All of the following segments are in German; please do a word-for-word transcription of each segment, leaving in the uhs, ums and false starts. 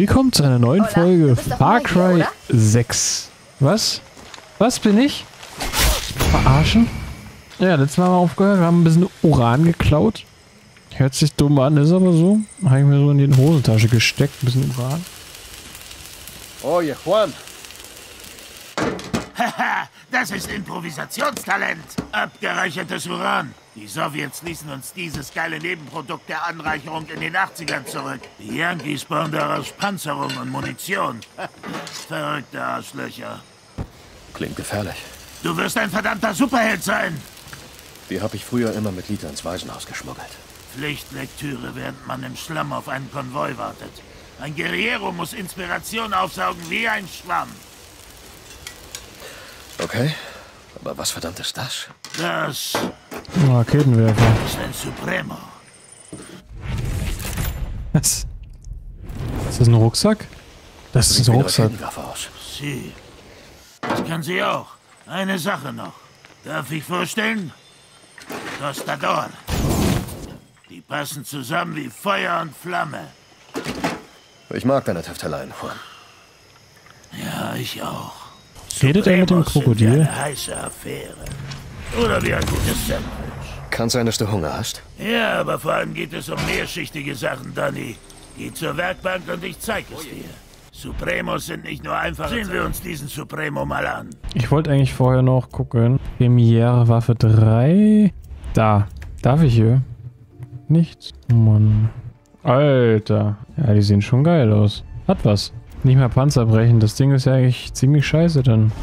Willkommen zu einer neuen Hola, Folge du bist doch Far neu hier, Cry oder? sechs. Was? Was bin ich? Verarschen? Ja, letztes Mal haben wir aufgehört, wir haben ein bisschen Uran geklaut. Hört sich dumm an, ist aber so. Habe ich mir so in die Hosentasche gesteckt, ein bisschen Uran. Oye, Juan. Haha, das ist Improvisationstalent. Abgereichertes Uran. Die Sowjets ließen uns dieses geile Nebenprodukt der Anreicherung in den achtzigern zurück. Die Yankees bauen daraus Panzerung und Munition. Verrückte Arschlöcher. Klingt gefährlich. Du wirst ein verdammter Superheld sein. Die habe ich früher immer mit Lita ins Waisenhaus geschmuggelt. Pflichtlektüre, während man im Schlamm auf einen Konvoi wartet. Ein Guerriero muss Inspiration aufsaugen wie ein Schwamm. Okay, aber was verdammt ist das? Das Raketenwerfer. ist ein Supremo. Was? Ist das ein Rucksack? Das ist ein Rucksack. Raketenwerfer aus. Sie. Das kann sie auch. Eine Sache noch. Darf ich vorstellen? Tostador. Die passen zusammen wie Feuer und Flamme. Ich mag deine Tüfteleien, Juan. Ja, ich auch. Redet er mit dem Supremos sind wie Krokodil? eine heiße Affäre. Oder wie ein gutes Sandwich. Kann sein, dass du Hunger hast. Ja, aber vor allem geht es um mehrschichtige Sachen, Danny. Geh zur Werkbank und ich zeig es dir. Supremos sind nicht nur einfach. Sehen wir uns diesen Supremo mal an. Ich wollte eigentlich vorher noch gucken. Premiere Waffe drei. Da. Darf ich hier? Nichts. Oh Mann. Alter. Ja, die sehen schon geil aus. Hat was. Nicht mehr Panzer brechen. Das Ding ist ja eigentlich ziemlich scheiße dann.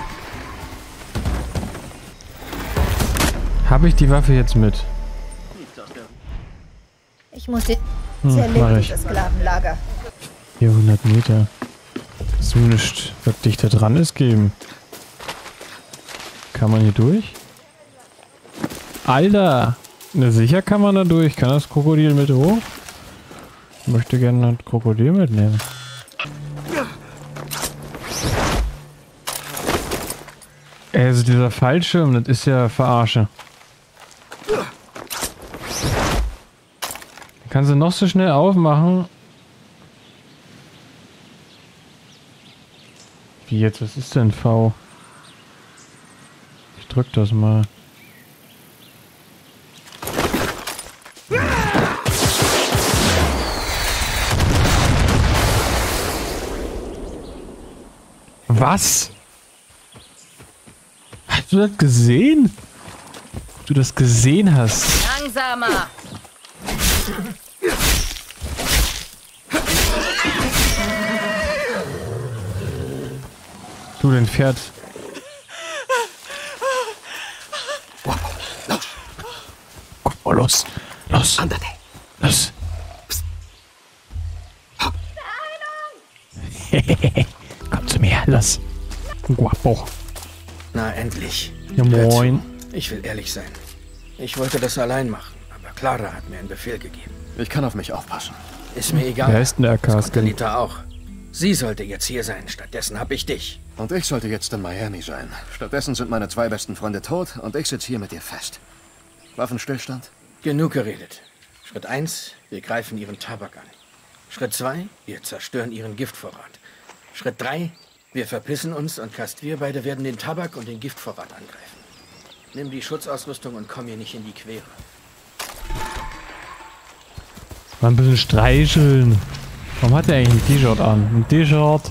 Habe ich die Waffe jetzt mit? Ich muss die Hm, mach zerlegen, ich. das Sklavenlager. vierhundert Meter. So nicht, was dichter dran ist, geben. Kann man hier durch? Alter! Ne, sicher kann man da durch. Kann das Krokodil mit hoch? Ich möchte gerne das Krokodil mitnehmen. Also dieser Fallschirm, das ist ja Verarsche. Kannst du noch so schnell aufmachen? Wie jetzt? Was ist denn V? Ich drück das mal. Was? Hast du das gesehen? Ob du das gesehen hast? Langsamer! Du, den Pferd. Los, Guck mal, los. Los. andate. Los. Komm zu mir, los. Guapo. Na, endlich. Ja, moin. Ich will ehrlich sein. Ich wollte das allein machen, aber Clara hat mir einen Befehl gegeben. Ich kann auf mich aufpassen. Ist mir egal. Wer ist denn der Das konnte Kasken? Lita auch. Sie sollte jetzt hier sein, stattdessen habe ich dich. Und ich sollte jetzt in Miami sein. Stattdessen sind meine zwei besten Freunde tot und ich sitze hier mit dir fest. Waffenstillstand? Genug geredet. Schritt eins: Wir greifen ihren Tabak an. Schritt zwei: Wir zerstören ihren Giftvorrat. Schritt drei: Wir verpissen uns und Kast wir beide werden den Tabak und den Giftvorrat angreifen. Nimm die Schutzausrüstung und komm mir nicht in die Quere. Mal ein bisschen streicheln. Warum hat er eigentlich ein T-Shirt an? Ein T-Shirt.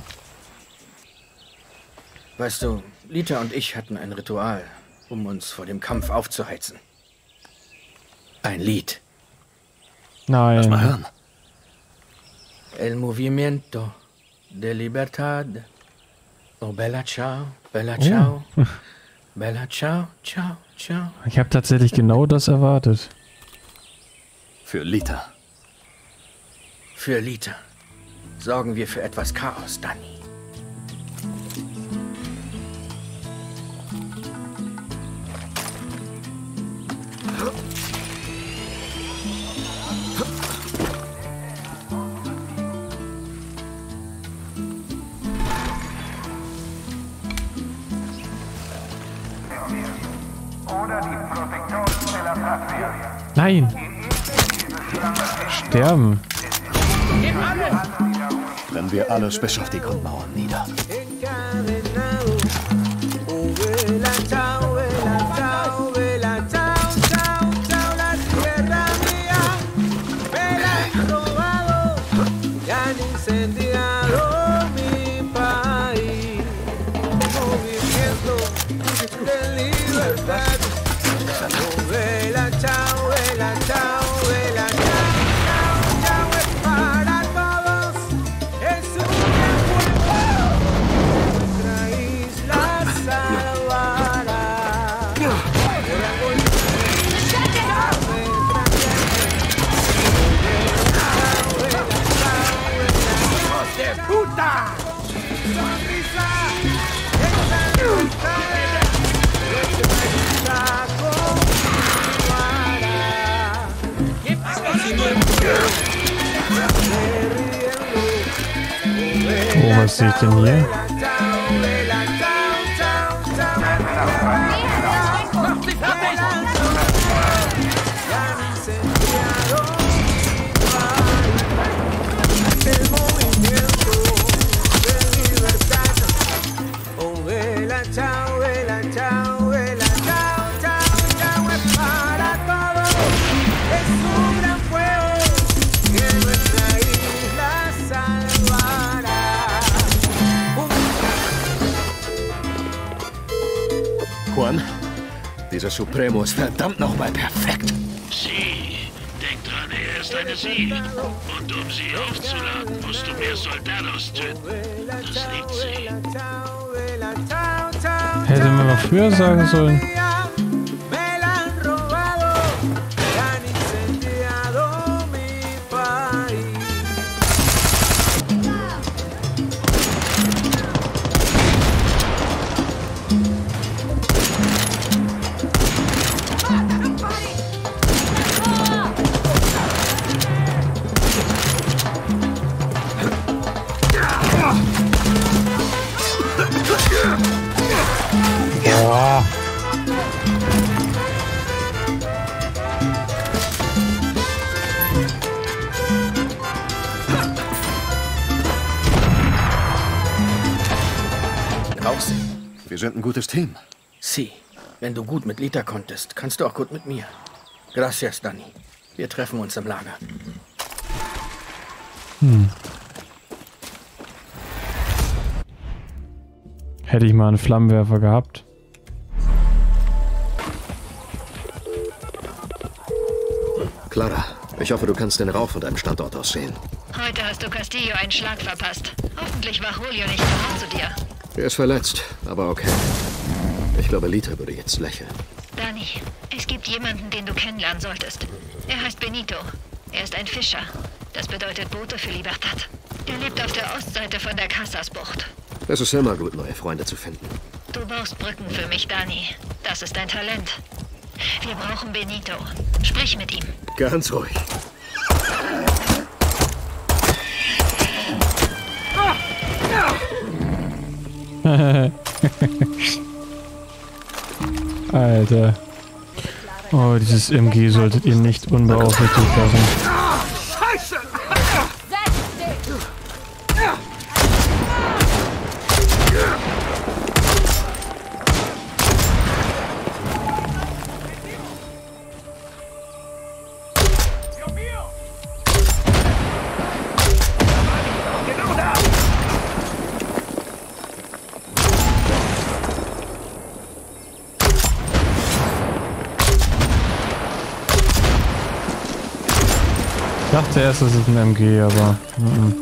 Weißt du, Lita und ich hatten ein Ritual, um uns vor dem Kampf aufzuheizen. Ein Lied. Lass mal Nein. hören. El movimiento de libertad. Oh, bella ciao, bella ciao. Bella ciao, ciao, ciao. Ich habe tatsächlich genau das erwartet. Für Lita. Für Lita. Sorgen wir für etwas Chaos, Danny. Nein! Sterben! brennen wir alles bis auf die Grundmauern nieder. Oh, was sehe ich denn hier? Juan, dieser Supremo ist verdammt nochmal perfekt. Sie, denk dran, er ist eine Sie. Und um sie aufzuladen, musst du mehr Soldados töten. Das liebt sie. Hätte man mal früher sagen sollen. Boah. Raus. Wir sind ein gutes Team. Sie, wenn du gut mit Lita konntest, kannst du auch gut mit mir. Gracias, Dani. Wir treffen uns im Lager. Hm. Hätte ich mal einen Flammenwerfer gehabt. Clara, ich hoffe, du kannst den Rauch von deinem Standort aus sehen. Heute hast du Castillo einen Schlag verpasst. Hoffentlich war Julio nicht hart zu dir. Er ist verletzt, aber okay. Ich glaube, Lita würde jetzt lächeln. Dani, es gibt jemanden, den du kennenlernen solltest. Er heißt Benito. Er ist ein Fischer. Das bedeutet Boote für Libertad. Er lebt auf der Ostseite von der Casas-Bucht. Es ist immer gut, neue Freunde zu finden. Du baust Brücken für mich, Dani. Das ist dein Talent. Wir brauchen Benito. Sprich mit ihm. Ganz ruhig. Alter. Oh, dieses M G solltet ihr nicht unbeaufsichtigt lassen. Ich dachte erst, es ist ein M G, aber... Mm-mm.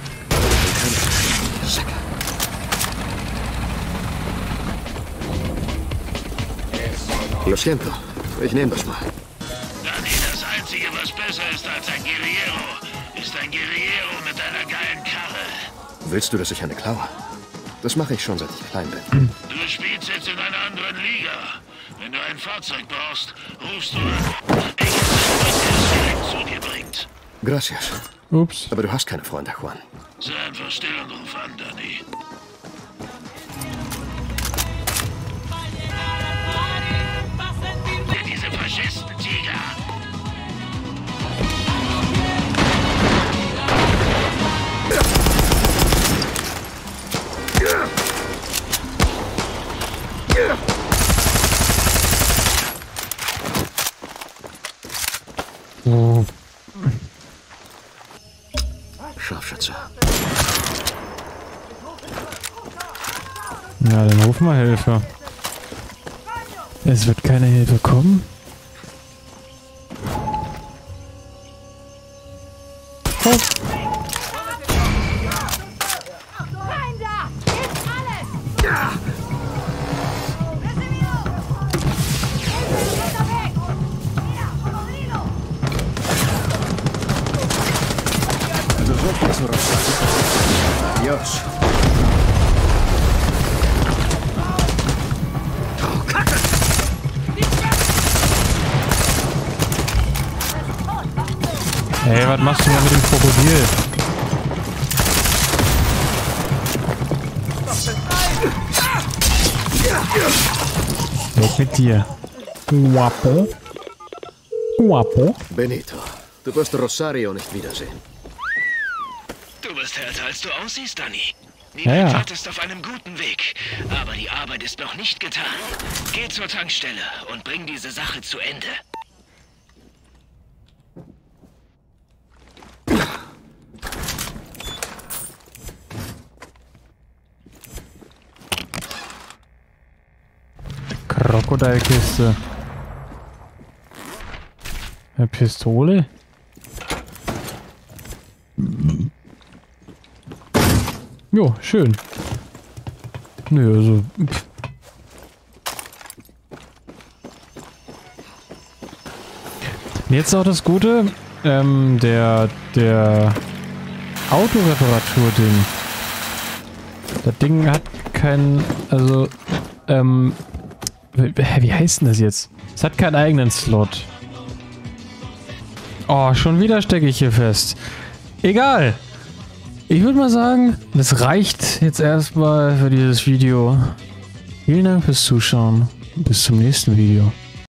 Lo siento. Ich nehme das mal. Dani, das Einzige, was besser ist als ein Guerillero, ist ein Guerillero mit einer geilen Karre. Willst du, dass ich eine klaue? Das mache ich schon, seit ich klein bin. Du spielst jetzt in einer anderen Liga. Wenn du ein Fahrzeug brauchst, rufst du an. Ich hätte es direkt zu dir bringt. Gracias. Ups. Aber du hast keine Freunde, Juan. Sei einfach still und ruf an, Dani. Diese Faschisten, Tiger! Ja, dann ruf mal Hilfe. Es wird keine Hilfe kommen. Oh. Also so viel zu Rossari. Adios. Hey, was machst du denn mit dem Krokodil? Weg mit dir. Guapo. Guapo. Benito, du wirst Rosario nicht wiedersehen. Du bist härter, als du aussiehst, Danny. Die Ja, ja. Wildfahrt ist auf einem guten Weg, aber die Arbeit ist noch nicht getan. Geh zur Tankstelle und bring diese Sache zu Ende. Krokodilkiste. Eine Pistole? Jo, schön. Nö, also... Pff. Jetzt auch das Gute, ähm, der, der Autoreparatur-Ding. Das Ding hat keinen, also, ähm, wie heißt denn das jetzt? Es hat keinen eigenen Slot. Oh, schon wieder stecke ich hier fest. Egal. Ich würde mal sagen, das reicht jetzt erstmal für dieses Video. Vielen Dank fürs Zuschauen. Bis zum nächsten Video.